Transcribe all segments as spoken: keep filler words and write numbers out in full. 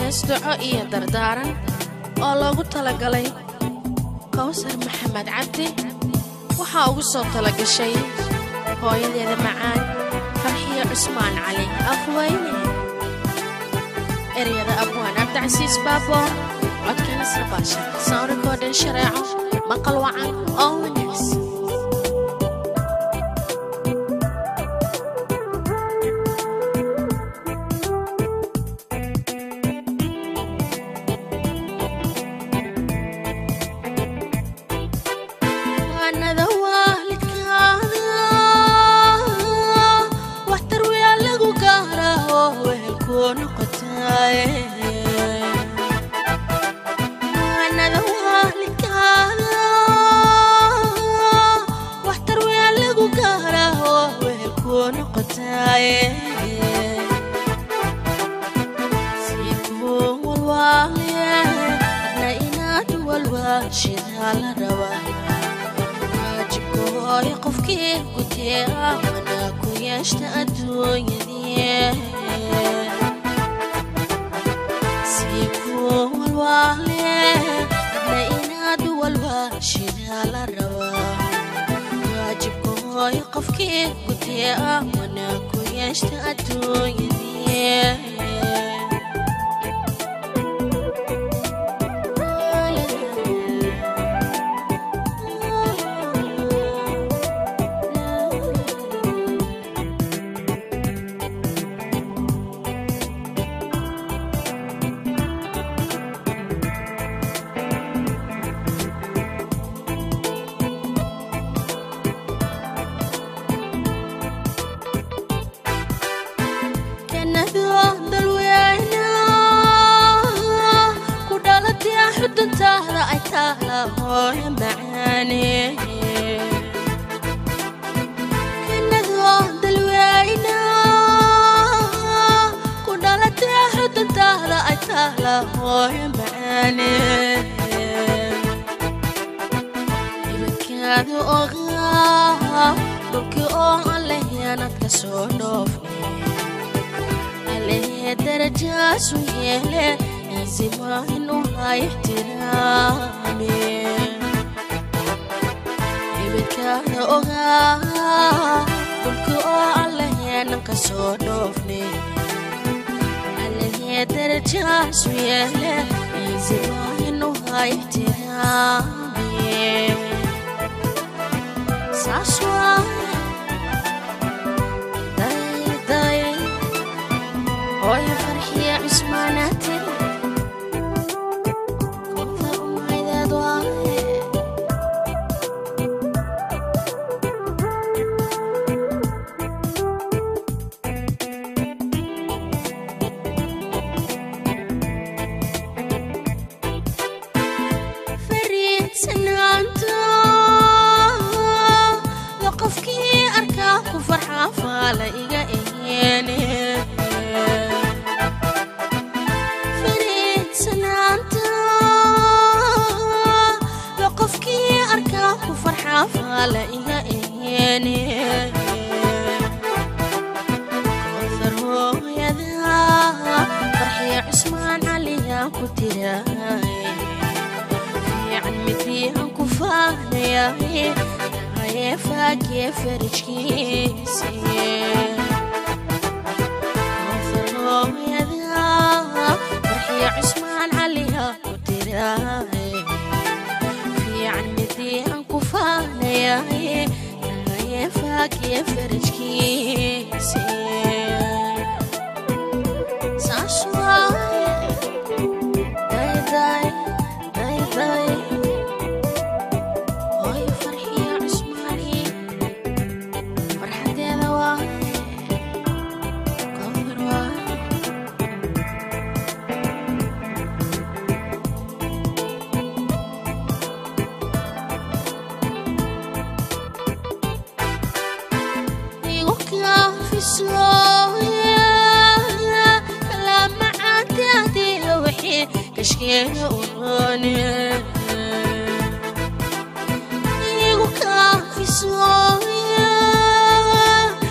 heesduco iyo dardaaran oo loogu talagalay Kawsar Maxamed Cabdi waxa ugu soo talagashay hooyadeeda macaan Farxiyo Cusmaan Cali Afweyne ereyada abwaan Cabdicasiis Baabo codkana Sabaasha sound recording shareeco maqal wacan oo wanaagsan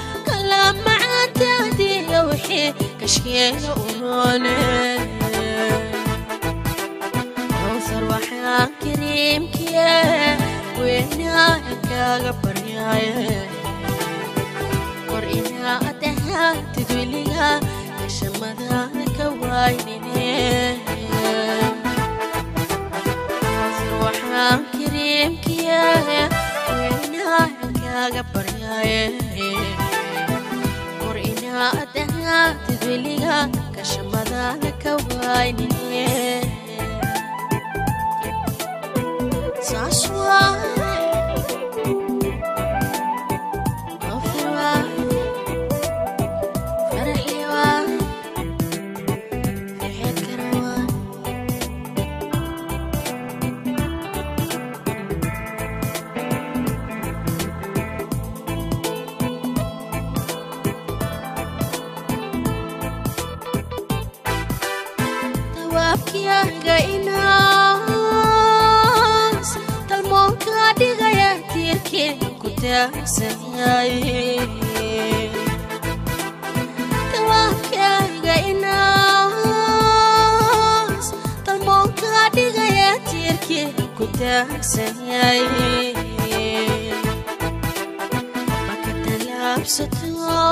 كشكينا وراني kaaga baryaaye kor inaadaha tidwiliga kashamadaada ka waynine waxaan kariimkiya inaan kaaga baryaaye kor inaadaha tidwiliga kashamadaada ka waynine Saswa Ofirwa Farahliwa Fihekarawa Tawabkiya gaina digaya tirkin ku taagsanyahay tawakaaga inaas talmoonka digaya tirkin ku taagsanyahay maka talaabsato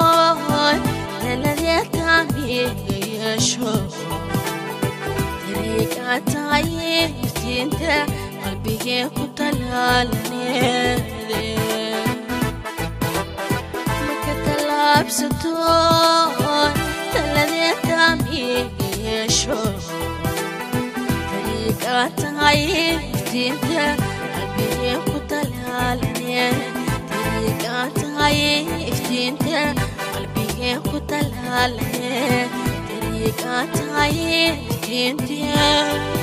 taladeetaan yeesho tariiqa tahay iftiinta qalbigee ku talaalane maka talaabsato taladeetaan yeesho tariiqa tahay iftiinta qalbigee ku talaalane tariiqa tahay iftiinta qalbigee ku talaalane tariiqa tahay iftiinta